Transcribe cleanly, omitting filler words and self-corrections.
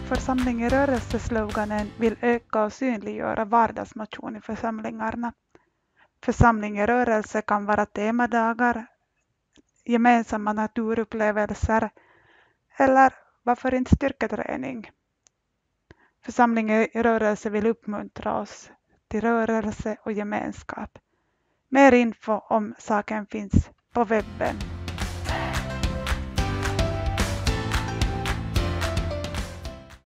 Församling i rörelse-sloganen vill öka och synliggöra vardagsmotion i församlingarna. Församling i rörelse kan vara temadagar, gemensamma naturupplevelser eller varför inte styrketräning. Församling i rörelse vill uppmuntra oss till rörelse och gemenskap. Mer info om saken finns på webben